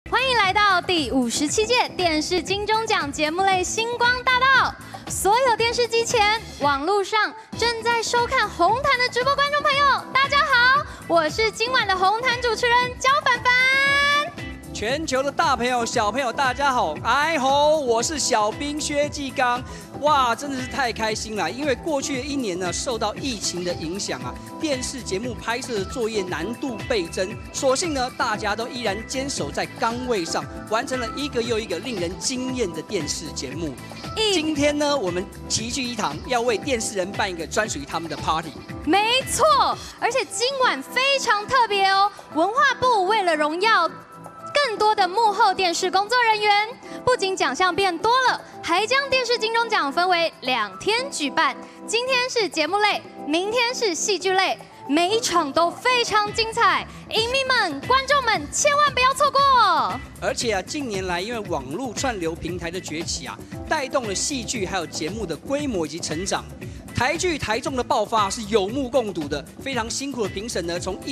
欢迎来到第57届电视金钟奖节目类星光大道。所有电视机前、网络上正在收看红毯的直播观众朋友，大家好，我是今晚的红毯主持人焦凡凡。 全球的大朋友、小朋友，大家好，哎吼，我是小兵薛继刚。哇，真的是太开心了！因为过去的一年呢，受到疫情的影响啊，电视节目拍摄的作业难度倍增。所幸呢，大家都依然坚守在岗位上，完成了一个又一个令人惊艳的电视节目。今天呢，我们齐聚一堂，要为电视人办一个专属于他们的 party。 没错，而且今晚非常特别哦，文化部为了荣耀更多的幕后电视工作人员，不仅奖项变多了，还将电视金钟奖分为2天举办。今天是节目类，明天是戏剧类，每一场都非常精彩，影迷们、观众们千万不要错过。 而且啊，近年来因为网络串流平台的崛起啊，带动了戏剧还有节目的规模以及成长。台剧台中的爆发是有目共睹的，非常辛苦的评审呢，从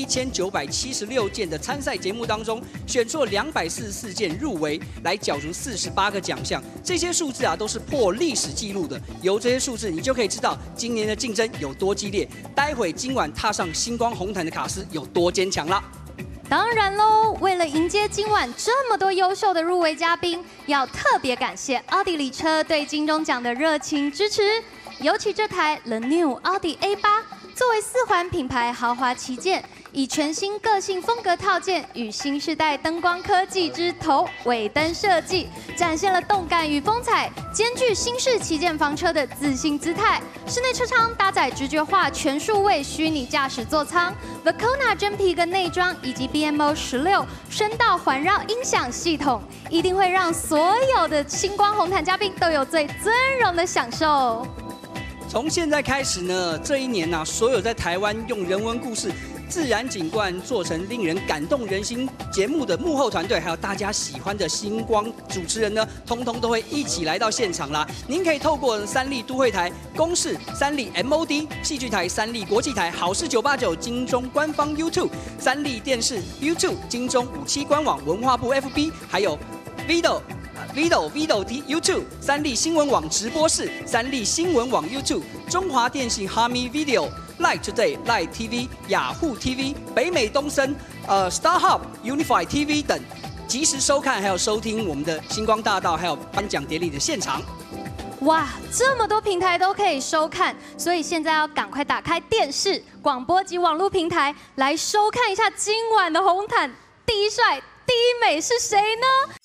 1976件的参赛节目当中，选出了244件入围，来角逐48个奖项。这些数字啊，都是破历史记录的。由这些数字，你就可以知道今年的竞争有多激烈。待会今晚踏上星光红毯的卡司有多坚强啦！ 当然喽，为了迎接今晚这么多优秀的入围嘉宾，要特别感谢奥迪礼车对金钟奖的热情支持。尤其这台 The New 奥迪 A8 作为4环品牌豪华旗舰，以全新个性风格套件与新世代灯光科技之头尾灯设计，展现了动感与风采，兼具新式旗舰房车的自信姿态。室内车舱搭载直觉化全数位虚拟驾驶座舱 ，Vacona 真皮革内装以及 BMO 16声道环绕音响系统，一定会让所有的星光红毯嘉宾都有最尊荣的享受。 从现在开始呢，这一年呢，所有在台湾用人文故事、自然景观做成令人感动人心节目的幕后团队，还有大家喜欢的星光主持人呢，通通都会一起来到现场啦。您可以透过三立都会台、公视、三立 MOD、戏剧台、三立国际台、好事989、金钟官方 YouTube、三立电视 YouTube、金钟57官网、文化部 FB， 还有 Vido YouTube、三立新闻网直播室、三立新闻网 YouTube、中华电信 Hami Video、Light Today、Light TV、雅虎 TV、北美东森、StarHub、Unify TV 等，及时收看还有收听我们的星光大道还有颁奖典礼的现场。 哇，这么多平台都可以收看，所以现在要赶快打开电视、广播及网络平台来收看一下今晚的红毯。第一帅、第一美是谁呢？